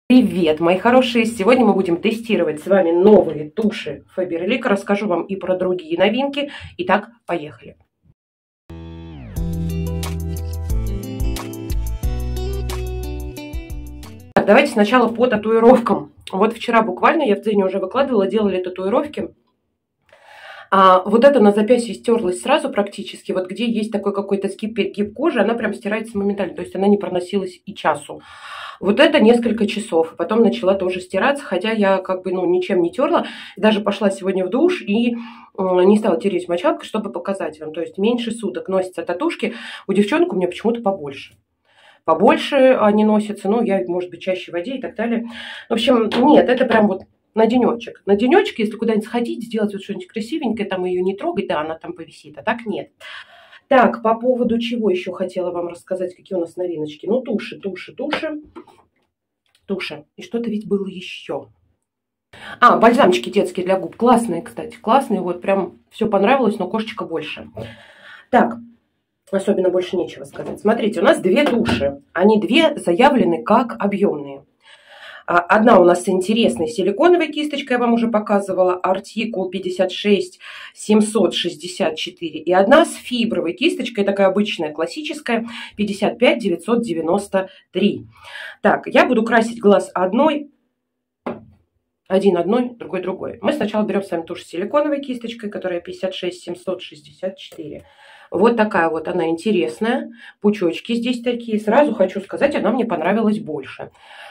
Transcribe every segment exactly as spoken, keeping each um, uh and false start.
Привет, мои хорошие! Сегодня мы будем тестировать с вами новые туши Faberlic. Расскажу вам и про другие новинки. Итак, поехали! Так, давайте сначала по татуировкам. Вот вчера буквально я в Дзене уже выкладывала, делали татуировки. А вот это на запястье стерлась сразу практически. Вот где есть такой какой-то скип-перегиб кожи, она прям стирается моментально. То есть она не проносилась и часу. Вот это несколько часов. Потом начала тоже стираться, хотя я как бы ну, ничем не терла. Даже пошла сегодня в душ и не стала тереть мочалкой, чтобы показать вам. То есть меньше суток носятся татушки. У девчонок у меня почему-то побольше. Побольше они носятся. Ну, я, может быть, чаще в воде и так далее. В общем, нет, это прям вот на денечек. На денечек, если куда-нибудь сходить, сделать вот что-нибудь красивенькое, там ее не трогать, да, она там повисит. А так нет. Так, по поводу чего еще хотела вам рассказать, какие у нас новиночки. Ну, туши, туши, туши. Туши. И что-то ведь было еще. А, бальзамчики детские для губ. Классные, кстати, классные. Вот прям все понравилось, но кошечка больше. Так, особенно больше нечего сказать. Смотрите, у нас две туши. Они две заявлены как объемные. Одна у нас с интересной силиконовой кисточкой, я вам уже показывала, артикул пятьдесят шесть семьсот шестьдесят четыре. И одна с фибровой кисточкой, такая обычная, классическая, пятьдесят пять девятьсот девяносто три. Так, я буду красить глаз одной, один одной, другой другой. Мы сначала берем с вами тушь с силиконовой кисточкой, которая пятьдесят шесть семьсот шестьдесят четыре. Вот такая вот она интересная. Пучочки здесь такие. Сразу хочу сказать, она мне понравилась больше.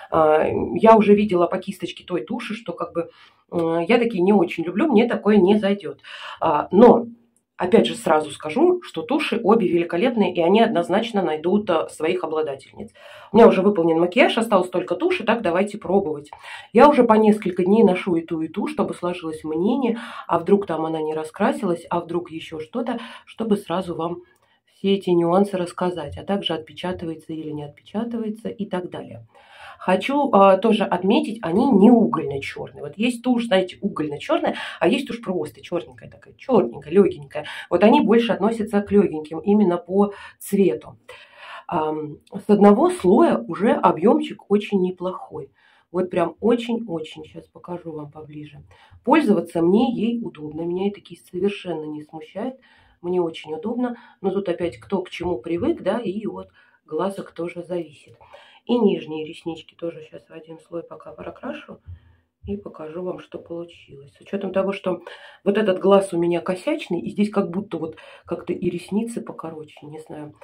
Я уже видела по кисточке той туши, что как бы я такие не очень люблю, мне такое не зайдет. Но, опять же, сразу скажу, что туши обе великолепные, и они однозначно найдут своих обладательниц. У меня уже выполнен макияж, осталось только тушь, и так давайте пробовать. Я уже по несколько дней ношу и ту, и ту, чтобы сложилось мнение, а вдруг там она не раскрасилась, а вдруг еще что-то, чтобы сразу вам все эти нюансы рассказать, а также отпечатывается или не отпечатывается и так далее. Хочу а, тоже отметить, они не угольно-черные. Вот есть тушь, знаете, угольно-черная, а есть тушь просто черненькая такая, черненькая, легенькая. Вот они больше относятся к легеньким именно по цвету. А, с одного слоя уже объемчик очень неплохой. Вот прям очень-очень, сейчас покажу вам поближе. Пользоваться мне ей удобно, меня эта кисть совершенно не смущает. Мне очень удобно, но тут опять кто к чему привык, да, и от глазок тоже зависит. И нижние реснички тоже сейчас в один слой пока прокрашу и покажу вам, что получилось. С учетом того, что вот этот глаз у меня косячный, и здесь как будто вот как-то и ресницы покороче, не знаю.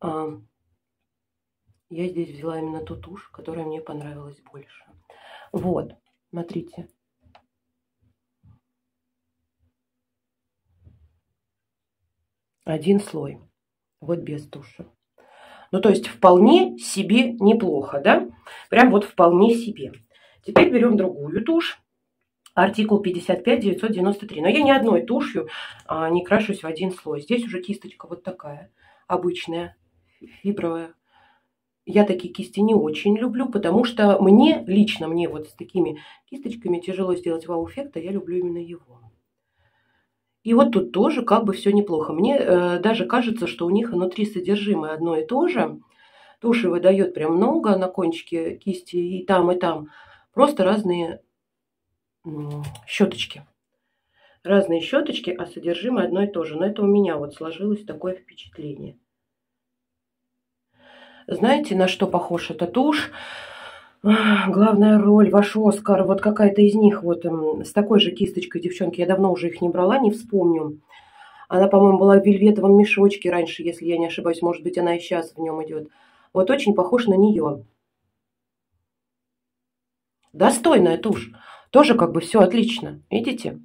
Я здесь взяла именно ту тушь, которая мне понравилась больше. Вот, смотрите. Один слой. Вот без туши. Ну, то есть вполне себе неплохо, да? Прям вот вполне себе. Теперь берем другую тушь. Артикул пятьдесят пять девятьсот девяносто три. Но я ни одной тушью а, не крашусь в один слой. Здесь уже кисточка вот такая, обычная, фибровая. Я такие кисти не очень люблю, потому что мне, лично мне вот с такими кисточками тяжело сделать вау-эффект, а я люблю именно его. И вот тут тоже как бы все неплохо. Мне э, даже кажется, что у них внутри содержимое одно и то же. Туши выдает прям много на кончике кисти и там, и там. Просто разные э, щеточки. Разные щеточки, а содержимое одно и то же. Но это у меня вот сложилось такое впечатление. Знаете, на что похож эта тушь? Главная роль, ваш Оскар, вот какая-то из них вот с такой же кисточкой, девчонки, я давно уже их не брала, не вспомню. Она, по-моему, была в вельветовом мешочке раньше, если я не ошибаюсь, может быть, она и сейчас в нем идет. Вот очень похож на нее. Достойная тушь, тоже как бы все отлично, видите?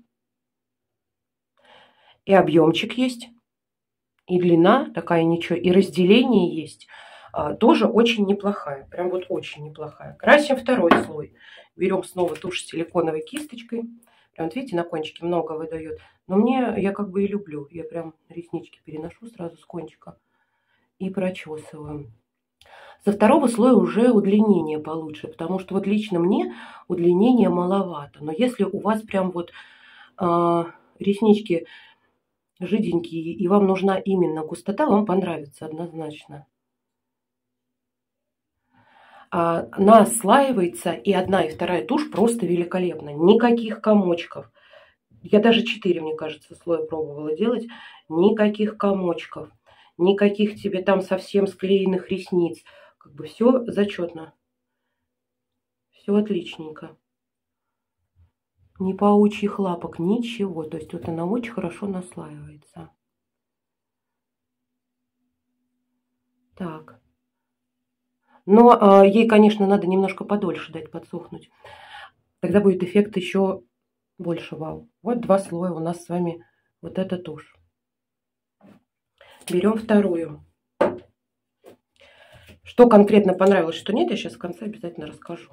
И объемчик есть, и длина такая ничего, и разделение есть. Тоже очень неплохая, прям вот очень неплохая. Красим второй слой. Берем снова тушь с силиконовой кисточкой. Прям вот видите, на кончике много выдает. Но мне, я как бы и люблю. Я прям реснички переношу сразу с кончика и прочесываю. Со второго слоя уже удлинение получше, потому что вот лично мне удлинения маловато. Но если у вас прям вот э, реснички жиденькие и вам нужна именно густота, вам понравится однозначно. а, наслаивается, и одна, и вторая тушь просто великолепно. Никаких комочков. Я даже четыре, мне кажется, слоя пробовала делать. Никаких комочков. Никаких тебе там совсем склеенных ресниц. Как бы все зачетно. Все отличненько. Ни паучьих лапок, ничего. То есть вот она очень хорошо наслаивается. Так. Но э, ей, конечно, надо немножко подольше дать подсохнуть. Тогда будет эффект еще больше вау. Вот два слоя у нас с вами вот эта тушь. Берем вторую. Что конкретно понравилось, что нет, я сейчас в конце обязательно расскажу.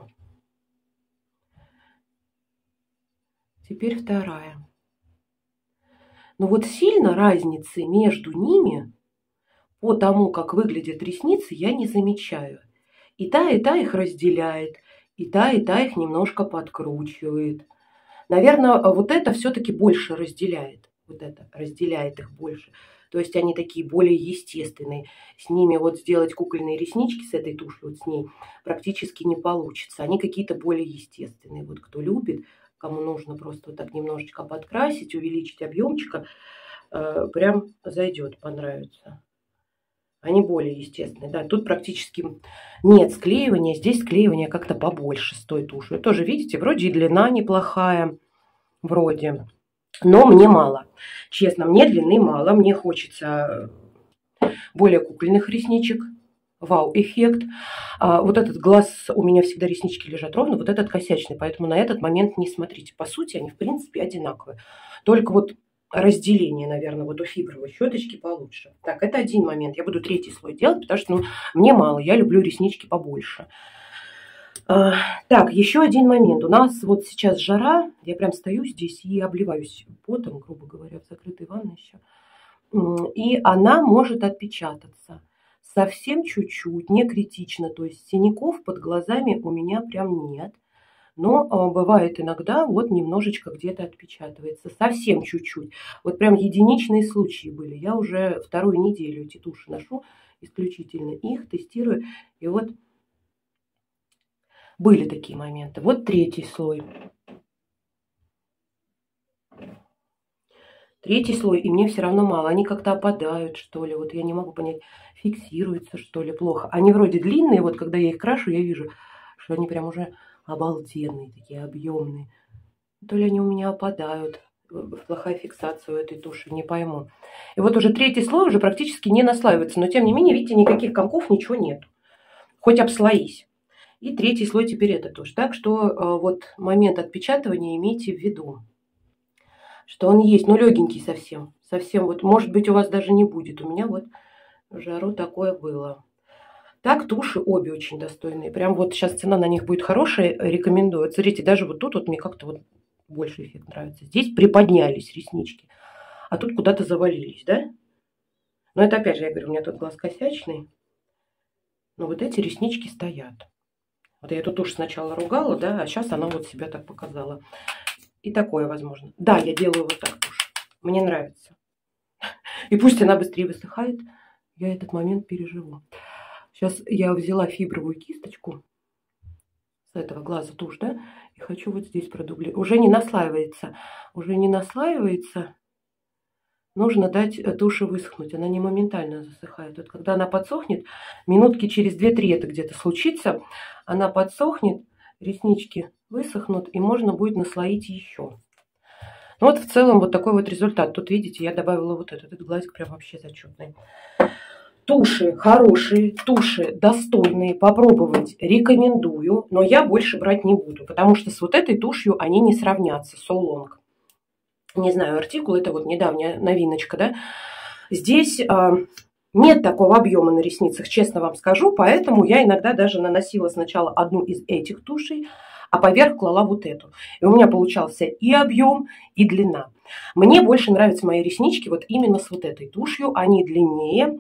Теперь вторая. Но вот сильно разницы между ними по тому, как выглядят ресницы, я не замечаю. И та, и та их разделяет, и та, и та их немножко подкручивает. Наверное, вот это все-таки больше разделяет. Вот это разделяет их больше. То есть они такие более естественные. С ними вот сделать кукольные реснички с этой тушью, вот с ней, практически не получится. Они какие-то более естественные. Вот кто любит, кому нужно просто вот так немножечко подкрасить, увеличить объемчика, э, прям зайдет, понравится. Они более естественные. Да, тут практически нет склеивания. Здесь склеивание как-то побольше с той тушью. Тоже, видите, вроде и длина неплохая. Вроде. Но мне мало. Честно, мне длины мало. Мне хочется более кукольных ресничек. Вау-эффект. А вот этот глаз, у меня всегда реснички лежат ровно. Вот этот косячный. Поэтому на этот момент не смотрите. По сути, они в принципе одинаковые. Только вот разделение, наверное, вот у фибровой щеточки получше. Так, это один момент. Я буду третий слой делать, потому что ну, мне мало. Я люблю реснички побольше. А, так, еще один момент. У нас вот сейчас жара. Я прям стою здесь и обливаюсь потом, грубо говоря, в закрытой ванной еще. И она может отпечататься. Совсем чуть-чуть, не критично. То есть синяков под глазами у меня прям нет. Но э, бывает иногда вот немножечко где-то отпечатывается. Совсем чуть-чуть. Вот прям единичные случаи были. Я уже вторую неделю эти туши ношу. Исключительно их тестирую. И вот были такие моменты. Вот третий слой. Третий слой. И мне все равно мало. Они как-то опадают, что ли. Вот я не могу понять, фиксируются, что ли, плохо. Они вроде длинные. Вот когда я их крашу, я вижу, что они прям уже обалденные, такие объемные. То ли они у меня опадают. Плохая фиксация у этой туши, не пойму. И вот уже третий слой уже практически не наслаивается. Но тем не менее, видите, никаких комков, ничего нет. Хоть обслоись. И третий слой теперь это тушь. Так что вот момент отпечатывания имейте в виду. Что он есть, но легенький совсем. Совсем вот, может быть, у вас даже не будет. У меня вот в жару такое было. Так, туши обе очень достойные. Прям вот сейчас цена на них будет хорошая, рекомендую. Смотрите, даже вот тут вот мне как-то вот больше эффект нравится. Здесь приподнялись реснички, а тут куда-то завалились, да? Но это опять же, я говорю, у меня тут глаз косячный. Но вот эти реснички стоят. Вот я эту тушь сначала ругала, да, а сейчас она вот себя так показала. И такое возможно. Да, я делаю вот так тушь. Мне нравится. И пусть она быстрее высыхает, я этот момент переживу. Сейчас я взяла фибровую кисточку с этого глаза тушь, да, и хочу вот здесь продублировать. Уже не наслаивается. Уже не наслаивается. Нужно дать туши высохнуть. Она не моментально засыхает. Вот когда она подсохнет, минутки через две-три это где-то случится, она подсохнет, реснички высохнут, и можно будет наслоить еще. Ну вот в целом вот такой вот результат. Тут, видите, я добавила вот этот. Этот глазик прям вообще зачетный. Туши хорошие, туши достойные, попробовать рекомендую, но я больше брать не буду, потому что с вот этой тушью они не сравнятся. So Long. Не знаю, артикул, это вот недавняя новиночка, да. Здесь а, нет такого объема на ресницах, честно вам скажу, поэтому я иногда даже наносила сначала одну из этих тушей, а поверх клала вот эту. И у меня получался и объем, и длина. Мне больше нравятся мои реснички вот именно с вот этой тушью, они длиннее.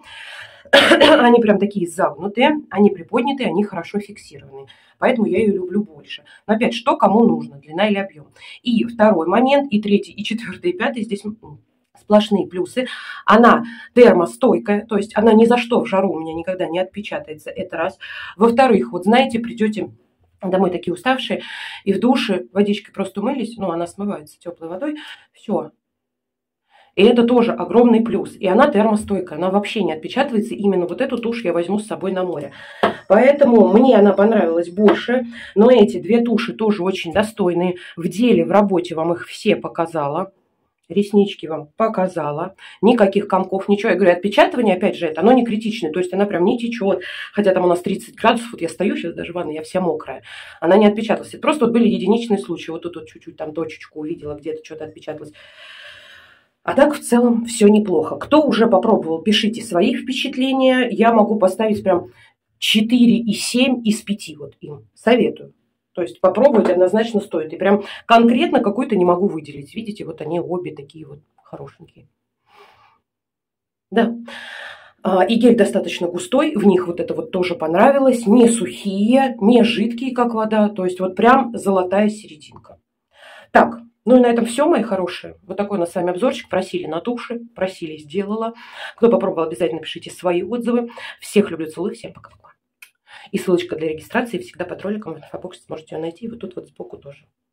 Они прям такие загнутые, они приподнятые, они хорошо фиксированные. Поэтому я ее люблю больше. Но опять, что кому нужно, длина или объем. И второй момент, и третий, и четвертый, и пятый здесь Сплошные плюсы. Она термостойкая, то есть она ни за что в жару у меня никогда не отпечатается, это раз. Во-вторых, вот знаете, придете домой такие уставшие, и в душе водичкой просто умылись, ну, она смывается теплой водой, все. И это тоже огромный плюс. И она термостойкая, она вообще не отпечатывается. Именно вот эту тушь я возьму с собой на море. Поэтому мне она понравилась больше. Но эти две туши тоже очень достойные. В деле, в работе вам их все показала. Реснички вам показала. Никаких комков, ничего. Я говорю, отпечатывание, опять же, это оно не критичное. То есть она прям не течет. Хотя там у нас тридцать градусов. Вот я стою сейчас даже в ванной, я вся мокрая. Она не отпечаталась. Это просто вот были единичные случаи. Вот тут вот чуть-чуть там точечку увидела, где-то что-то отпечаталось. А так в целом все неплохо. Кто уже попробовал, пишите свои впечатления. Я могу поставить прям четыре и семь из пяти вот им. Советую. То есть попробовать однозначно стоит. И прям конкретно какой-то не могу выделить. Видите, вот они обе такие вот хорошенькие. Да. И гель достаточно густой. В них вот это вот тоже понравилось. Не сухие, не жидкие, как вода. То есть вот прям золотая серединка. Так, ну и на этом все, мои хорошие. Вот такой у нас с вами обзорчик. Просили на туши, просили, сделала. Кто попробовал, обязательно пишите свои отзывы. Всех люблю, целую, всем пока-пока. И ссылочка для регистрации всегда под роликом в инфобоксе сможете ее найти. И вот тут вот сбоку тоже.